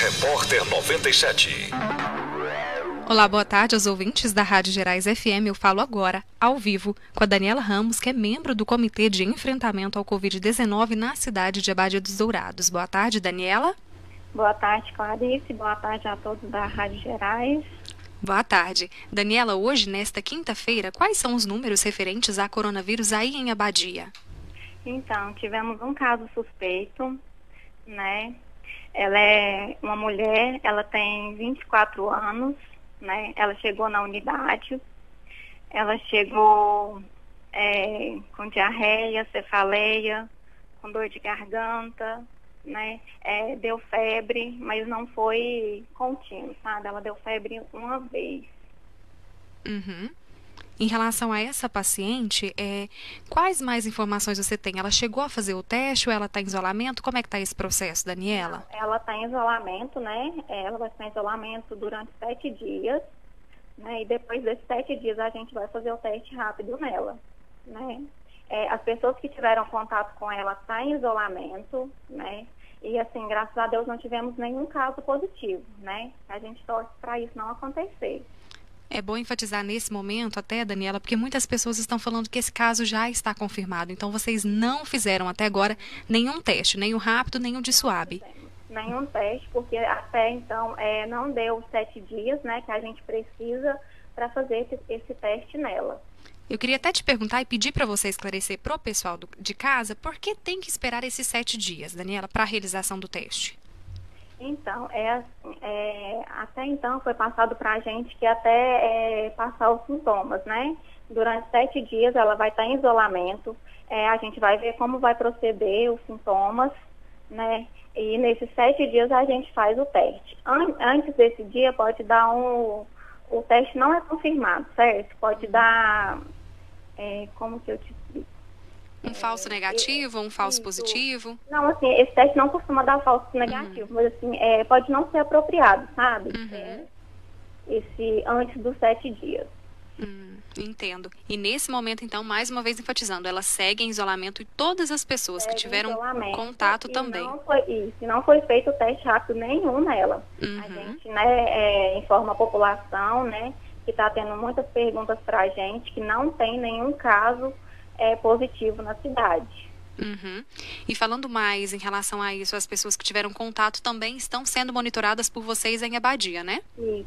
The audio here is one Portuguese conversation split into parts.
Repórter 97. Olá, boa tarde aos ouvintes da Rádio Gerais FM. Eu falo agora, ao vivo, com a Daniela Ramos, que é membro do Comitê de Enfrentamento ao Covid-19 na cidade de Abadia dos Dourados. Boa tarde, Daniela. Boa tarde, Clarice. Boa tarde a todos da Rádio Gerais. Boa tarde. Daniela, hoje, nesta quinta-feira, quais são os números referentes a coronavírus aí em Abadia? Então, tivemos um caso suspeito, né? Ela é uma mulher, ela tem 24 anos, né? Ela chegou na unidade, ela chegou com diarreia, cefaleia, com dor de garganta, né? Deu febre, mas não foi contínuo, sabe? Ela deu febre uma vez. Uhum. Em relação a essa paciente, quais mais informações você tem? Ela chegou a fazer o teste ou ela está em isolamento? Como é que está esse processo, Daniela? Não, ela está em isolamento, né? Ela vai ficar em isolamento durante 7 dias, né? E depois desses 7 dias a gente vai fazer o teste rápido nela, né? As pessoas que tiveram contato com ela estão em isolamento, né? E assim, graças a Deus não tivemos nenhum caso positivo, né? A gente torce para isso não acontecer. É bom enfatizar nesse momento até, Daniela, porque muitas pessoas estão falando que esse caso já está confirmado. Então, vocês não fizeram até agora nenhum teste, nem o rápido, nem o de suave. Nenhum teste, porque até então não deu os 7 dias, né, que a gente precisa para fazer esse teste nela. Eu queria até te perguntar e pedir para você esclarecer para o pessoal de casa por que tem que esperar esses 7 dias, Daniela, para a realização do teste. Então, até então foi passado para a gente que até passar os sintomas, né? Durante 7 dias ela vai estar em isolamento, a gente vai ver como vai proceder os sintomas, né? E nesses 7 dias a gente faz o teste. Antes desse dia pode dar o teste não é confirmado, certo? Pode dar, como que eu te explico? Um falso negativo ou um falso positivo? Não, assim, esse teste não costuma dar falso negativo, mas assim, pode não ser apropriado, sabe? Antes dos 7 dias. Entendo. E nesse momento, então, mais uma vez enfatizando, ela segue em isolamento e todas as pessoas que tiveram contato também. Não foi feito o teste rápido nenhum nela. A gente, né, informa a população, né, que está tendo muitas perguntas para a gente, que não tem nenhum caso positivo na cidade. E falando mais em relação a isso, as pessoas que tiveram contato também estão sendo monitoradas por vocês em Abadia, né? Isso,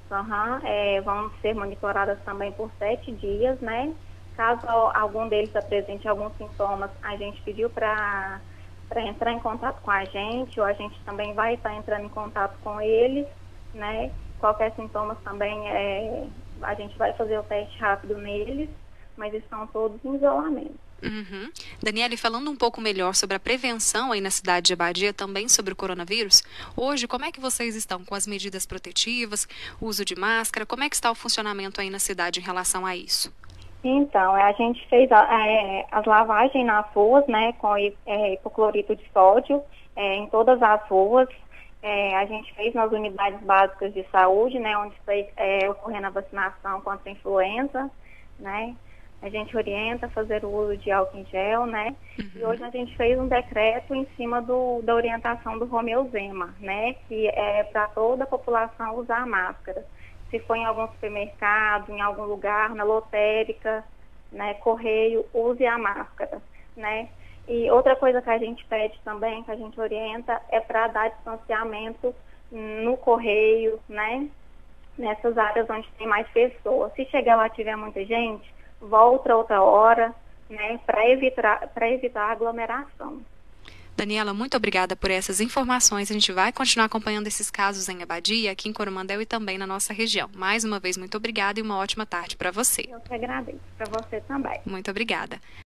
vão ser monitoradas também por 7 dias, né? Caso algum deles apresente alguns sintomas, a gente pediu para entrar em contato com a gente, ou a gente também vai estar entrando em contato com eles, né? Qualquer sintomas também, a gente vai fazer o teste rápido neles, mas estão todos em isolamento. Daniela, e falando um pouco melhor sobre a prevenção aí na cidade de Abadia, também sobre o coronavírus, hoje como é que vocês estão com as medidas protetivas, uso de máscara, como é que está o funcionamento aí na cidade em relação a isso? Então, a gente fez as lavagens nas ruas, né, com hipoclorito de sódio, em todas as ruas. A gente fez nas unidades básicas de saúde, né, onde está ocorrendo a vacinação contra a influenza, né. A gente orienta a fazer o uso de álcool em gel, né? E hoje a gente fez um decreto em cima da orientação do Romeu Zema, né? Que é para toda a população usar máscara. Se for em algum supermercado, em algum lugar, na lotérica, né? Correio, use a máscara, né? E outra coisa que a gente pede também, que a gente orienta, é para dar distanciamento no correio, né? Nessas áreas onde tem mais pessoas. Se chegar lá e tiver muita gente, volta outra hora, né, para evitar aglomeração. Daniela, muito obrigada por essas informações. A gente vai continuar acompanhando esses casos em Abadia, aqui em Coromandel e também na nossa região. Mais uma vez, muito obrigada e uma ótima tarde para você. Eu que agradeço. Para você também. Muito obrigada.